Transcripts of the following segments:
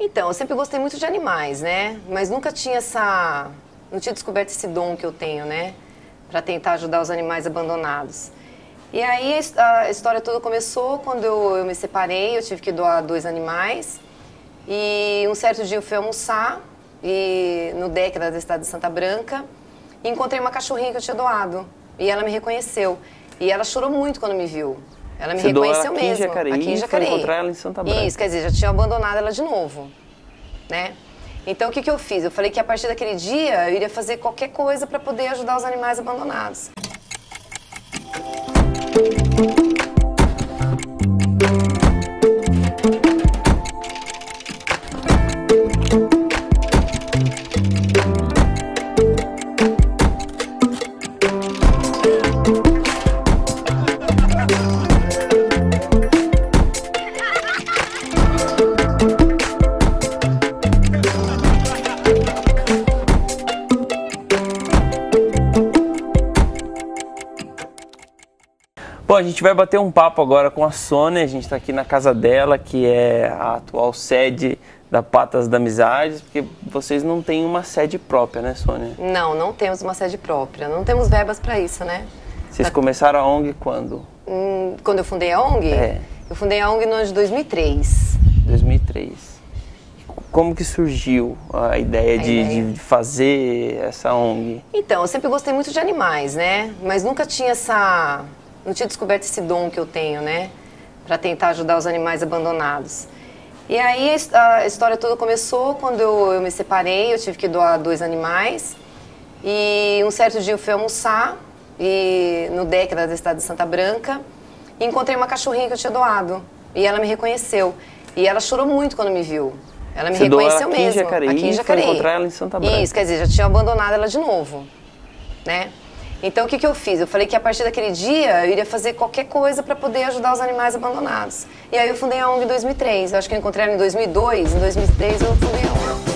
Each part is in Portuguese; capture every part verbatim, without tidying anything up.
Então, eu sempre gostei muito de animais, né? Mas nunca tinha essa... Não tinha descoberto esse dom que eu tenho, né? Para tentar ajudar os animais abandonados. E aí a história toda começou quando eu, eu me separei, eu tive que doar dois animais. E um certo dia eu fui almoçar e, no deck da cidade de Santa Branca e encontrei uma cachorrinha que eu tinha doado. E ela me reconheceu. E ela chorou muito quando me viu. Ela me Você reconheceu doou ela aqui mesmo. Em Jacareí, aqui em Jacareí. Foi encontrar ela em Santa Branca. Isso, quer dizer, já tinha abandonado ela de novo, né? Então, o que que eu fiz? Eu falei que a partir daquele dia eu iria fazer qualquer coisa para poder ajudar os animais abandonados. Bom, a gente vai bater um papo agora com a Sônia, a gente está aqui na casa dela, que é a atual sede da Patas da Amizades, porque vocês não têm uma sede própria, né, Sônia? Não, não temos uma sede própria, não temos verbas para isso, né? Vocês começaram a ONG quando? Hum, quando eu fundei a ONG? É. Eu fundei a ONG no ano de dois mil e três. dois mil e três. Como que surgiu a ideia, A de, ideia? de fazer essa ONG? Então, eu sempre gostei muito de animais, né? Mas nunca tinha essa... Não tinha descoberto esse dom que eu tenho, né? Para tentar ajudar os animais abandonados. E aí a história toda começou quando eu, eu me separei, eu tive que doar dois animais. E um certo dia eu fui almoçar e, no deck da cidade de Santa Branca e encontrei uma cachorrinha que eu tinha doado. E ela me reconheceu. E ela chorou muito quando me viu. Ela me Você doou reconheceu ela aqui em mesmo. Jacareí, aqui em foi Jacareí. encontrar ela em Santa Branca. Isso, quer dizer, já tinha abandonado ela de novo, né? Então, o que que eu fiz? Eu falei que a partir daquele dia eu iria fazer qualquer coisa para poder ajudar os animais abandonados. E aí eu fundei a ONG em dois mil e três. Eu acho que eu encontrei ela em dois mil e dois, em dois mil e três eu fundei a ONG.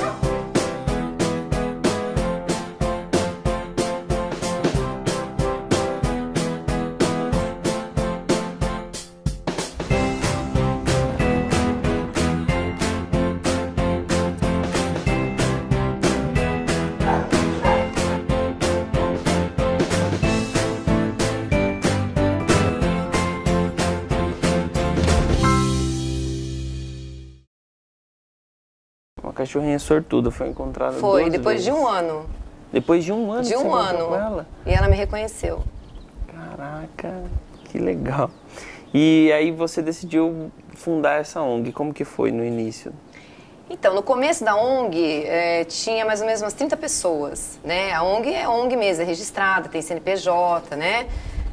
Uma cachorrinha sortuda foi encontrada Foi, duas depois de vezes. um ano. Depois de um ano De que você um encontrou ano. com ela? E ela me reconheceu. Caraca, que legal. E aí você decidiu fundar essa ONG, como que foi no início? Então, no começo da ONG, é, tinha mais ou menos umas trinta pessoas, né? A ONG é ONG mesmo, é registrada, tem C N P J, né?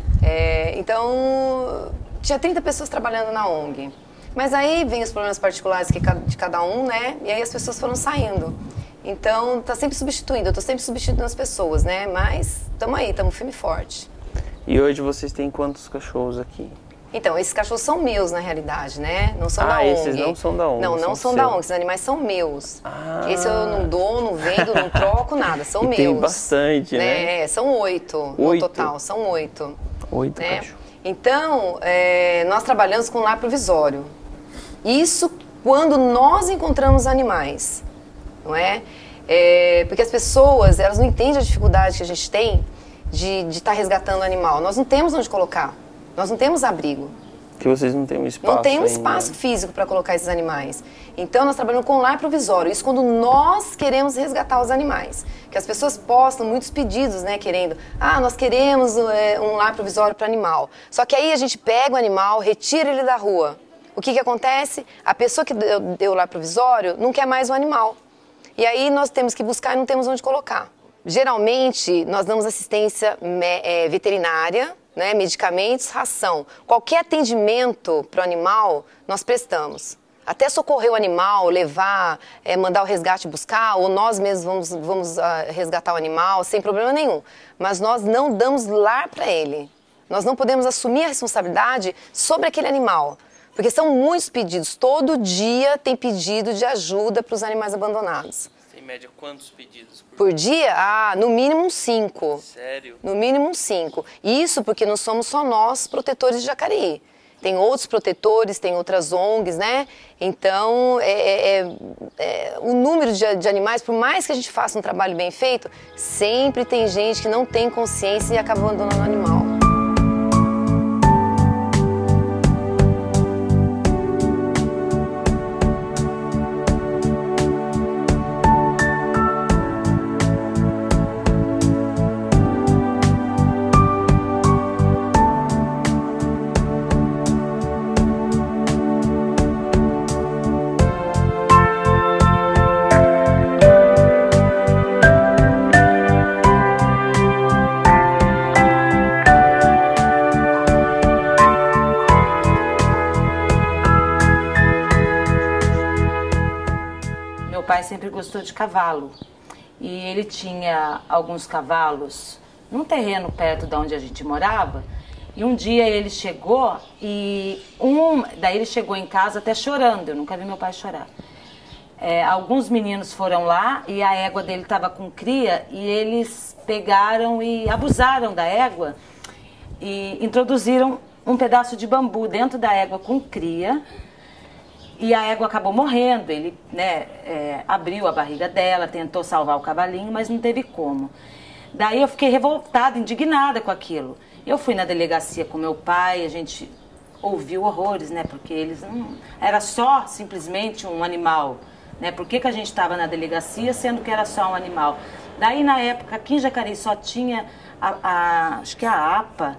É, então, tinha trinta pessoas trabalhando na ONG. Mas aí vem os problemas particulares que, de cada um, né? E aí as pessoas foram saindo. Então, tá sempre substituindo, eu tô sempre substituindo as pessoas, né? Mas estamos aí, estamos firme e forte. E hoje vocês têm quantos cachorros aqui? Então, esses cachorros são meus, na realidade, né? Não são Ah, da ONG. esses não são da ONG, Não, não são são, da seus. ONG. Esses animais são meus. Ah. Esse eu não dou, não vendo, não troco, nada. São E meus. tem bastante, né? É, são oito, Oito? no total. São oito. Oito né? cachorros. Então, é, nós trabalhamos com lar provisório. Isso quando nós encontramos animais, não é? É, porque as pessoas, elas não entendem a dificuldade que a gente tem de estar resgatando o animal. Nós não temos onde colocar, nós não temos abrigo. Que vocês não têm um espaço Não tem um ainda. espaço físico para colocar esses animais. Então, nós trabalhamos com lar provisório. Isso quando nós queremos resgatar os animais. Que as pessoas postam muitos pedidos, né, querendo... Ah, nós queremos é, um lar provisório para animal. Só que aí a gente pega o animal, retira ele da rua. O que que acontece? A pessoa que deu, deu o lar provisório não quer mais o animal. E aí nós temos que buscar e não temos onde colocar. Geralmente, nós damos assistência é, veterinária, né, medicamentos, ração. Qualquer atendimento para o animal, nós prestamos. Até socorrer o animal, levar, é, mandar o resgate buscar, ou nós mesmos vamos, vamos uh, resgatar o animal, sem problema nenhum. Mas nós não damos lar para ele. Nós não podemos assumir a responsabilidade sobre aquele animal. Porque são muitos pedidos. Todo dia tem pedido de ajuda para os animais abandonados. Em média, quantos pedidos por, Por dia? Ah, no mínimo uns cinco. Sério? No mínimo uns cinco. Isso porque não somos só nós protetores de Jacareí. tem outros protetores, tem outras O N Gs, né? Então, é, é, é, o número de, de animais, por mais que a gente faça um trabalho bem feito, sempre tem gente que não tem consciência e acaba abandonando o animal. Meu pai sempre gostou de cavalo e ele tinha alguns cavalos num terreno perto de onde a gente morava, e um dia ele chegou e um, daí ele chegou em casa até chorando, eu nunca vi meu pai chorar. É, alguns meninos foram lá e a égua dele estava com cria e eles pegaram e abusaram da égua e introduziram um pedaço de bambu dentro da égua com cria. E a égua acabou morrendo, ele né, é, abriu a barriga dela, tentou salvar o cavalinho, mas não teve como. Daí eu fiquei revoltada, indignada com aquilo. Eu fui na delegacia com meu pai, a gente ouviu horrores, né? Porque eles não... Era só simplesmente um animal, né? Por que que a gente estava na delegacia sendo que era só um animal? Daí na época aqui em Jacareí só tinha, a, a, acho que a APA,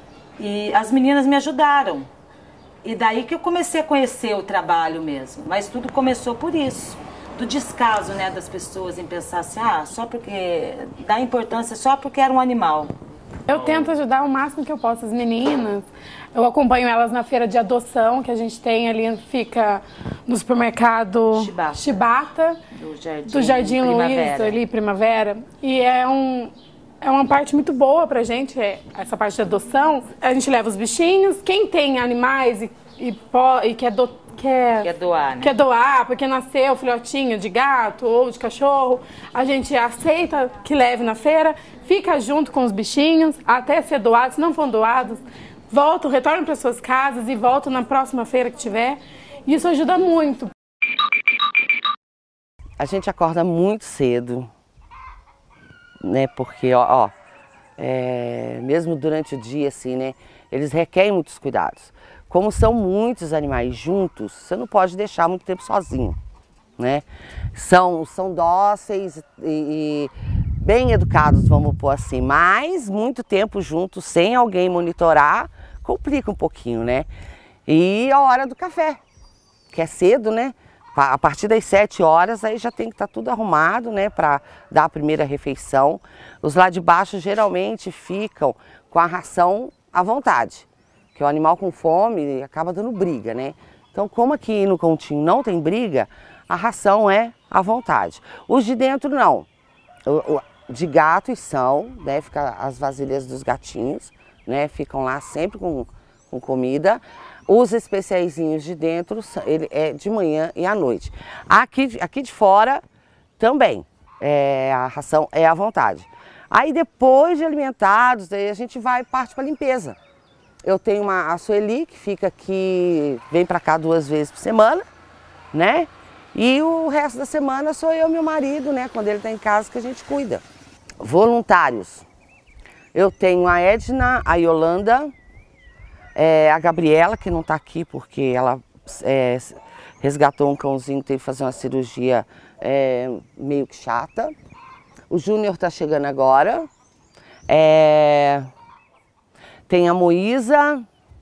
e as meninas me ajudaram. E daí que eu comecei a conhecer o trabalho mesmo, mas tudo começou por isso, do descaso, né, das pessoas em pensar assim, ah, só porque, dá importância só porque era um animal. Eu tento ajudar o máximo que eu posso as meninas, eu acompanho elas na feira de adoção que a gente tem ali, fica no supermercado Chibata, Chibata do Jardim, do Jardim Primavera. Luiz, ali, Primavera, e é um... É uma parte muito boa pra gente, é essa parte de adoção. A gente leva os bichinhos, quem tem animais e, e, po, e quer, do, quer, quer doar, né? Quer doar, porque nasceu filhotinho de gato ou de cachorro, a gente aceita que leve na feira, fica junto com os bichinhos até ser doado. Se não for doados, voltam, retornam para suas casas e voltam na próxima feira que tiver. Isso ajuda muito. A gente acorda muito cedo, né? Porque, ó, ó é, mesmo durante o dia, assim, né? Eles requerem muitos cuidados. Como são muitos animais juntos, você não pode deixar muito tempo sozinho, né? São, são dóceis e, e bem educados, vamos pôr assim, mas muito tempo juntos, sem alguém monitorar, complica um pouquinho, né? E a hora do café, que é cedo, né? A partir das sete horas aí já tem que estar tudo arrumado, né, para dar a primeira refeição. Os lá de baixo geralmente ficam com a ração à vontade, que o animal com fome acaba dando briga, né? Então, como aqui no continho não tem briga, a ração é à vontade. Os de dentro não. De gatos são, né, fica as vasilhas dos gatinhos, né, ficam lá sempre com, com comida. Os especiaizinhos de dentro, ele é de manhã e à noite. Aqui, aqui de fora também, é, a ração é à vontade. Aí depois de alimentados, aí a gente vai parte para a limpeza. Eu tenho uma, a Sueli, que fica aqui, vem para cá duas vezes por semana, né? E o resto da semana sou eu e meu marido, né? Quando ele está em casa, que a gente cuida. Voluntários. Eu tenho a Edna, a Yolanda, É, a Gabriela, que não está aqui porque ela é, resgatou um cãozinho que teve que fazer uma cirurgia é, meio que chata. O Júnior está chegando agora. É, tem a Moísa,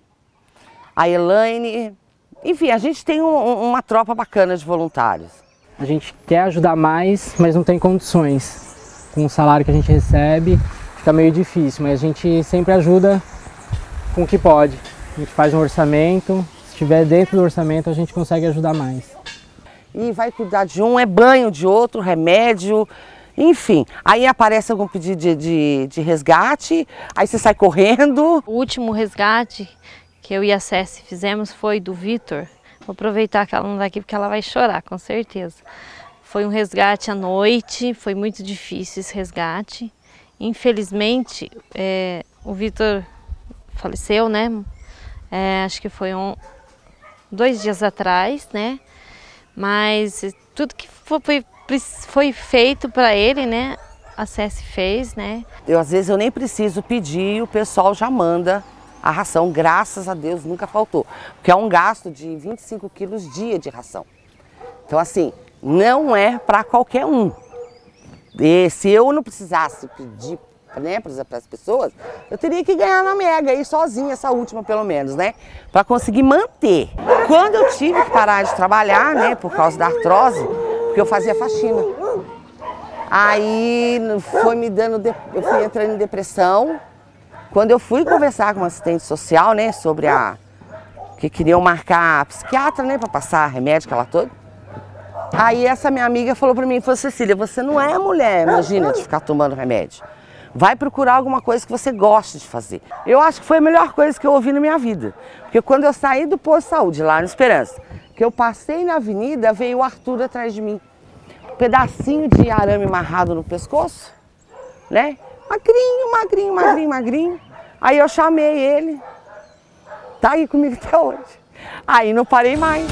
a Elaine. Enfim, a gente tem um, uma tropa bacana de voluntários. A gente quer ajudar mais, mas não tem condições. Com o salário que a gente recebe, fica meio difícil, mas a gente sempre ajuda com o que pode. A gente faz um orçamento, se estiver dentro do orçamento a gente consegue ajudar mais. E vai cuidar de um, é banho de outro, remédio, enfim. Aí aparece algum pedido de, de, de resgate, aí você sai correndo. O último resgate que eu e a Ceci fizemos foi do Vitor. Vou aproveitar que ela não está aqui porque ela vai chorar, com certeza. Foi um resgate à noite, foi muito difícil esse resgate. Infelizmente, é, o Vitor faleceu, né? é, acho que foi um, dois dias atrás, né? Mas tudo que foi, foi feito para ele, né? A S E S fez, né? Eu, às vezes eu nem preciso pedir, o pessoal já manda a ração, graças a Deus nunca faltou. Porque é um gasto de vinte e cinco quilos dia de ração. Então assim, não é para qualquer um. E se eu não precisasse pedir, né, para as pessoas, eu teria que ganhar na Mega aí sozinha, essa última pelo menos, né? Para conseguir manter. Quando eu tive que parar de trabalhar, né, por causa da artrose, porque eu fazia faxina. Aí foi me dando, eu fui entrando em depressão. Quando eu fui conversar com uma assistente social, né, sobre a que queriam marcar a psiquiatra, né, para passar remédio, aquela toda. Aí essa minha amiga falou para mim, falou, Cecília, você não é mulher, imagina, de ficar tomando remédio. Vai procurar alguma coisa que você goste de fazer. Eu acho que foi a melhor coisa que eu ouvi na minha vida. Porque quando eu saí do posto de saúde, lá no Esperança, que eu passei na avenida, veio o Arthur atrás de mim. Um pedacinho de arame amarrado no pescoço, né? Magrinho, magrinho, magrinho, magrinho. Aí eu chamei ele. Tá aí comigo até hoje. Aí não parei mais.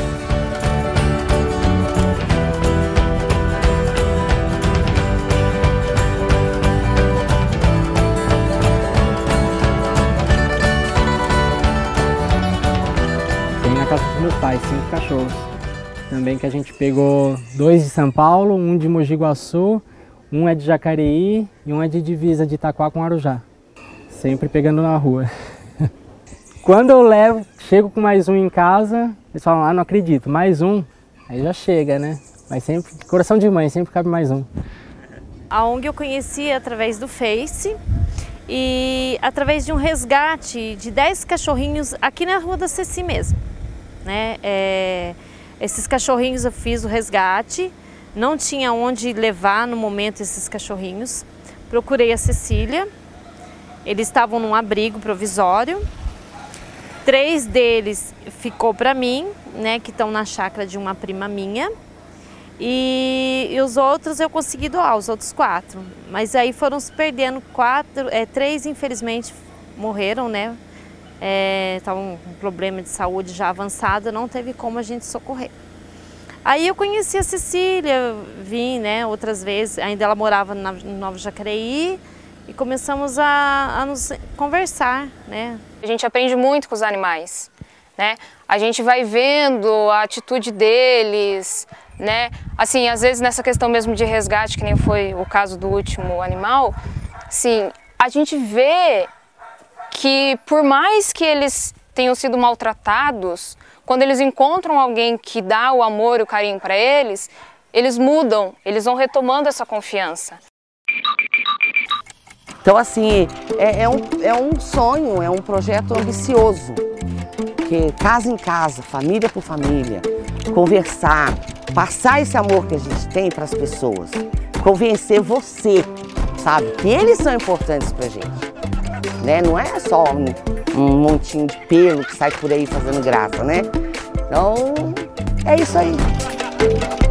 Na casa dos meus pais, cinco cachorros. Também que a gente pegou dois de São Paulo, um de Mogi Guaçu, um é de Jacareí e um é de divisa de Itaquá com Arujá. Sempre pegando na rua. Quando eu levo, chego com mais um em casa, eles falam, ah, não acredito, mais um, aí já chega, né? Mas sempre, coração de mãe, sempre cabe mais um. A ONG eu conheci através do Face e através de um resgate de dez cachorrinhos aqui na Rua da Ceci mesmo. Né? É, esses cachorrinhos eu fiz o resgate, não tinha onde levar no momento esses cachorrinhos. Procurei a Cecília, eles estavam num abrigo provisório. Três deles ficou para mim, né, que estão na chácara de uma prima minha. E, e os outros eu consegui doar, os outros quatro. Mas aí foram se perdendo, quatro, é, três infelizmente morreram, né? Estavam com um problema de saúde já avançado, não teve como a gente socorrer. Aí eu conheci a Cecília, vim, né, outras vezes, ainda ela morava na, no Nova Jacareí, e começamos a, a nos conversar, né. A gente aprende muito com os animais, né, a gente vai vendo a atitude deles, né, assim, às vezes nessa questão mesmo de resgate, que nem foi o caso do último animal, assim, a gente vê que por mais que eles tenham sido maltratados, quando eles encontram alguém que dá o amor e o carinho para eles, eles mudam, eles vão retomando essa confiança. Então assim, é, é, um, é um sonho, é um projeto ambicioso, que casa em casa, família por família, conversar, passar esse amor que a gente tem para as pessoas, convencer você, sabe, que eles são importantes pra gente. Né? Não é só um, um montinho de pelo que sai por aí fazendo graça, né? Então, é isso aí.